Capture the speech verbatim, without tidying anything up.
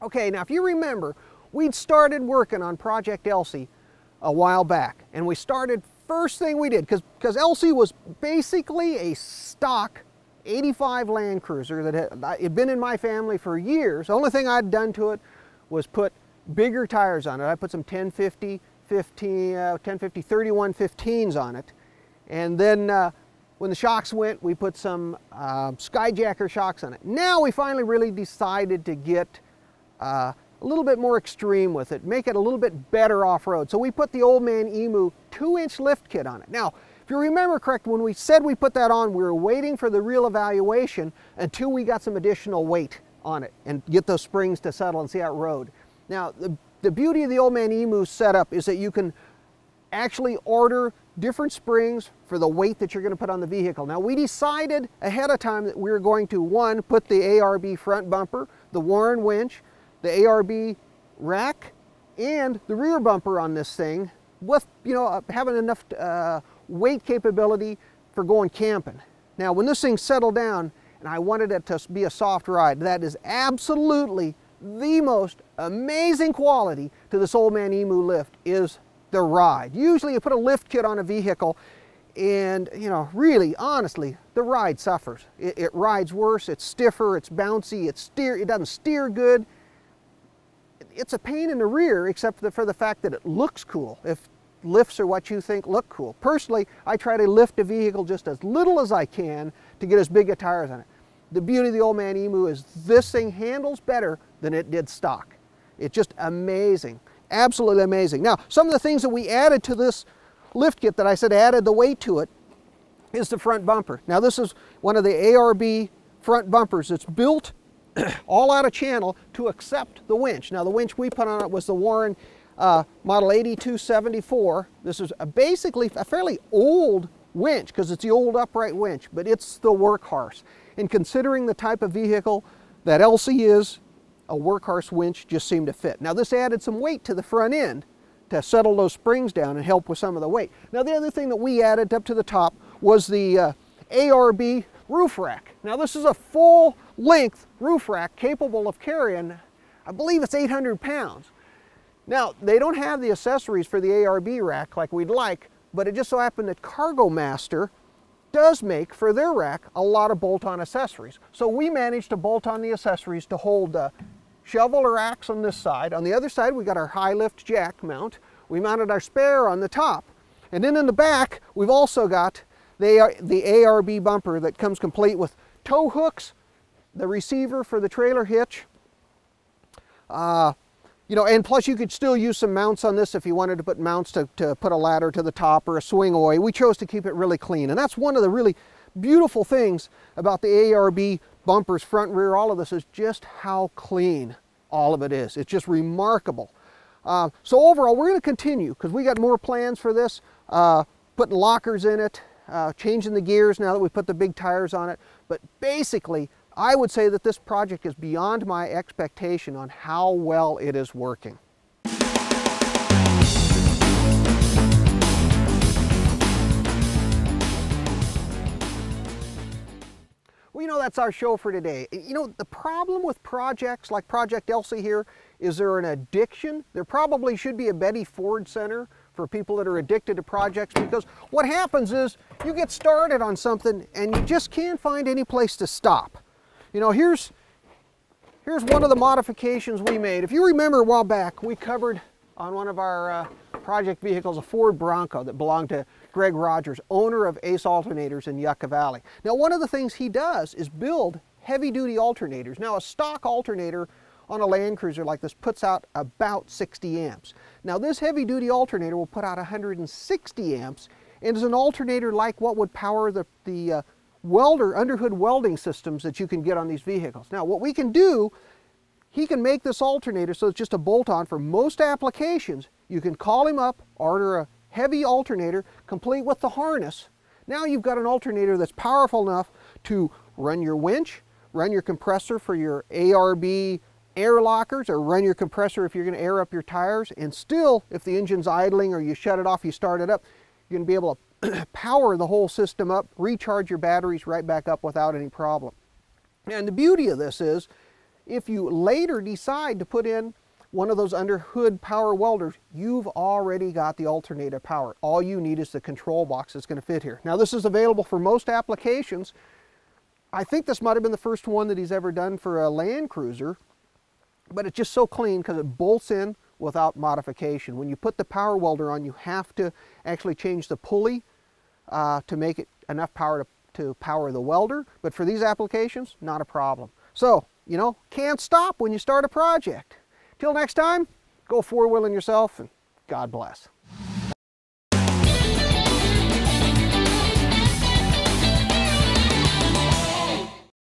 Okay, now if you remember, we'd started working on Project Elsie a while back, and we started, first thing we did, because because Elsie was basically a stock eighty-five Land Cruiser that had, had been in my family for years. The only thing I'd done to it was put bigger tires on it. I put some ten fifty, fifteen, uh, ten fifty, thirty-one fifteens on it, and then uh, when the shocks went, we put some uh, Skyjacker shocks on it. Now we finally really decided to get uh, a little bit more extreme with it, make it a little bit better off-road. So we put the Old Man-A-Fre two inch lift kit on it. Now, if you remember correct, when we said we put that on, we were waiting for the real evaluation until we got some additional weight on it and get those springs to settle and see how it rode. Now, the, the beauty of the Old Man-A-Fre setup is that you can actually order different springs for the weight that you're going to put on the vehicle. Now, we decided ahead of time that we were going to, one, put the A R B front bumper, the Warren winch, the A R B rack, and the rear bumper on this thing with, you know, having enough uh, weight capability for going camping. Now, when this thing settled down and I wanted it to be a soft ride, that is absolutely the most amazing quality to this Old Man-A-Fre lift is the ride. Usually you put a lift kit on a vehicle and, you know, really, honestly, the ride suffers. It, it rides worse, it's stiffer, it's bouncy, it's steer, it doesn't steer good. It's a pain in the rear, except for the fact that it looks cool, if lifts are what you think look cool. Personally, I try to lift a vehicle just as little as I can to get as big a tires on it. The beauty of the Old Man-A-Fre is this thing handles better than it did stock. It's just amazing, absolutely amazing. Now, some of the things that we added to this lift kit that I said added the weight to it is the front bumper. Now, this is one of the A R B front bumpers. It's built all out of channel to accept the winch. Now, the winch we put on it was the Warren uh, model eighty-two seventy-four. This is a basically a fairly old winch because it's the old upright winch, but it's the workhorse. And considering the type of vehicle that Elsie is, a workhorse winch just seemed to fit. Now, this added some weight to the front end to settle those springs down and help with some of the weight. Now, the other thing that we added up to the top was the uh, A R B roof rack. Now, this is a full length roof rack capable of carrying, I believe it's eight hundred pounds. Now, they don't have the accessories for the A R B rack like we'd like, but it just so happened that Cargo Master does make for their rack a lot of bolt-on accessories. So we managed to bolt on the accessories to hold the shovel or axe on this side. On the other side, we got our high lift jack mount. We mounted our spare on the top. And then in the back, we've also got the, the A R B bumper that comes complete with tow hooks, the receiver for the trailer hitch, uh, you know, and plus you could still use some mounts on this if you wanted to put mounts to, to put a ladder to the top or a swing away. We chose to keep it really clean, and that's one of the really beautiful things about the A R B bumpers, front, rear, all of this is just how clean all of it is. It's just remarkable. Uh, so overall, we're going to continue because we got more plans for this, uh, putting lockers in it, uh, changing the gears now that we put the big tires on it. But basically, I would say that this project is beyond my expectation on how well it is working. Well, you know, that's our show for today. You know, the problem with projects like Project Elsie here is they're an addiction. There probably should be a Betty Ford Center for people that are addicted to projects, because what happens is you get started on something and you just can't find any place to stop. You know, here's, here's one of the modifications we made. If you remember a while back, we covered on one of our uh, project vehicles a Ford Bronco that belonged to Greg Rogers, owner of Ace Alternators in Yucca Valley. Now, one of the things he does is build heavy-duty alternators. Now, a stock alternator on a Land Cruiser like this puts out about sixty amps. Now, this heavy-duty alternator will put out one hundred sixty amps and is an alternator like what would power the, the uh, welder, underhood welding systems that you can get on these vehicles. Now, what we can do, he can make this alternator so it's just a bolt-on for most applications. You can call him up, order a heavy alternator, complete with the harness. Now you've got an alternator that's powerful enough to run your winch, run your compressor for your A R B air lockers, or run your compressor if you're going to air up your tires, and still, if the engine's idling or you shut it off, you start it up, you're going to be able to power the whole system up, recharge your batteries right back up without any problem. And the beauty of this is, if you later decide to put in one of those under hood power welders, you've already got the alternator power. All you need is the control box that's going to fit here. Now this is available for most applications. I think this might have been the first one that he's ever done for a Land Cruiser, but it's just so clean because it bolts in without modification. When you put the power welder on, you have to actually change the pulley uh, to make it enough power to, to power the welder, but for these applications, not a problem. So, you know, can't stop when you start a project. Till next time, go four-wheeling yourself, and God bless.